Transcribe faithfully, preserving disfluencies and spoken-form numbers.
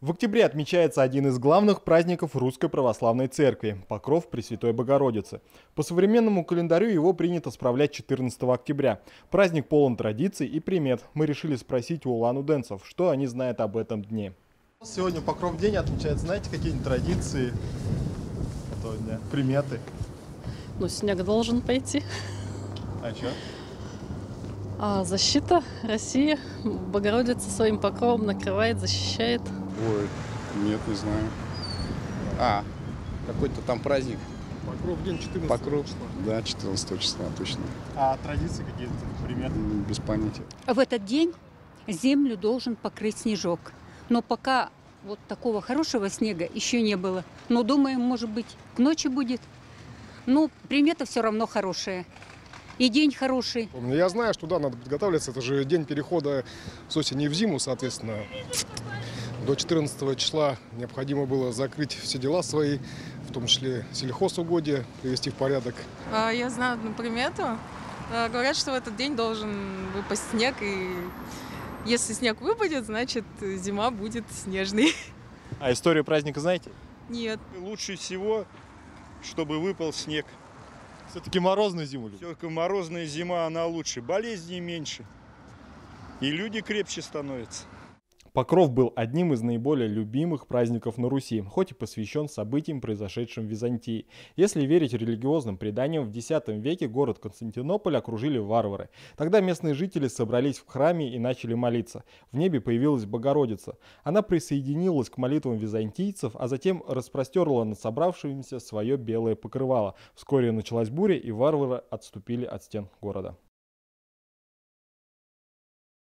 В октябре отмечается один из главных праздников Русской Православной Церкви – Покров Пресвятой Богородицы. По современному календарю его принято справлять четырнадцатого октября. Праздник полон традиций и примет. Мы решили спросить у улан-удэнцев, что они знают об этом дне. Сегодня Покров день отмечается. Знаете, какие-нибудь традиции этого дня, приметы? Ну, снег должен пойти. А что? А защита России. Богородица своим покровом накрывает, защищает. Ой, нет, не знаю. А, какой-то там праздник. Покров день четырнадцатого Покров, числа. да, четырнадцатого числа, точно. А традиции какие-то, приметы? М, Без понятия. В этот день землю должен покрыть снежок. Но пока вот такого хорошего снега еще не было. Но думаем, может быть, к ночи будет. Но примета все равно хорошая. И день хороший. Я знаю, что да, надо подготавливаться. Это же день перехода с осени в зиму, соответственно. До четырнадцатого числа необходимо было закрыть все дела свои, в том числе сельхозугодия, привести в порядок. Я знаю одну примету. Говорят, что в этот день должен выпасть снег, и если снег выпадет, значит зима будет снежной. А историю праздника знаете? Нет. Лучше всего, чтобы выпал снег. Все-таки морозную зиму любите? Все-таки морозная зима, она лучше, болезней меньше. И люди крепче становятся. Покров был одним из наиболее любимых праздников на Руси, хоть и посвящен событиям, произошедшим в Византии. Если верить религиозным преданиям, в десятом веке город Константинополь окружили варвары. Тогда местные жители собрались в храме и начали молиться. В небе появилась Богородица. Она присоединилась к молитвам византийцев, а затем распростерла над собравшимися свое белое покрывало. Вскоре началась буря, и варвары отступили от стен города.